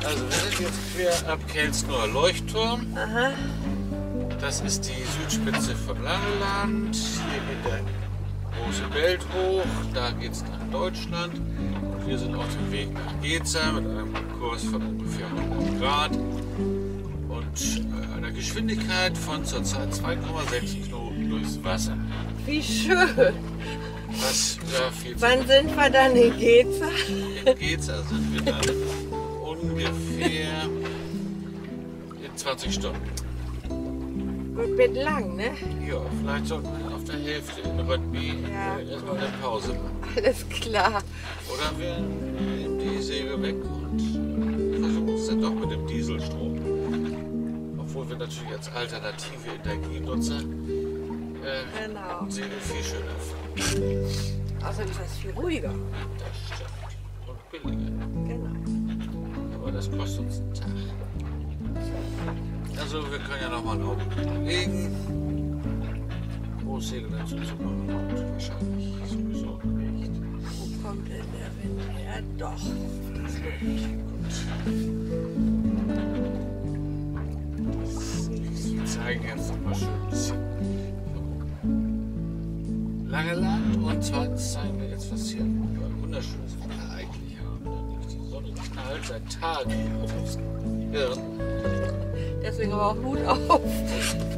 Also wir sind jetzt quer ab Kelsnoer Leuchtturm. Aha. Das ist die Südspitze von Langeland. Hier geht der große Belt hoch. Da geht es nach Deutschland. Und wir sind auf dem Weg nach Geza mit einem Kurs von ungefähr 100 Grad und einer Geschwindigkeit von zurzeit 2,6 Knoten durchs Wasser. Wie schön. Was ja viel zu Wann sind wir dann in Geza? In Geza sind wir dann ungefähr in 20 Stunden. Wird lang, ne? Ja, vielleicht sollten wir auf der Hälfte in Röttby erstmal eine Pause machen. Alles klar. Oder wir nehmen die Segel weg und versuchen es dann doch mit dem Dieselstrom. Obwohl wir natürlich als alternative Energienutzer Genau. Segel viel schöner fahren. Außerdem ist das viel ruhiger. Das stimmt. Und billiger. Genau. Aber das kostet uns einen Tag. Also wir können ja noch mal einen Augenblick überlegen, Großsegel dazu zu machen und wahrscheinlich sowieso nicht. Wo kommt denn der Wind her? Doch. Das wird nicht gut. Wir zeigen jetzt noch mal schön ein bisschen Langeland und zweitens zeigen wir jetzt, was hier für ein wunderschönes Wetter eigentlich haben. Nämlich die Sonne knallt seit Tagen aufs Hirn. Deswegen aber auch Hut auf.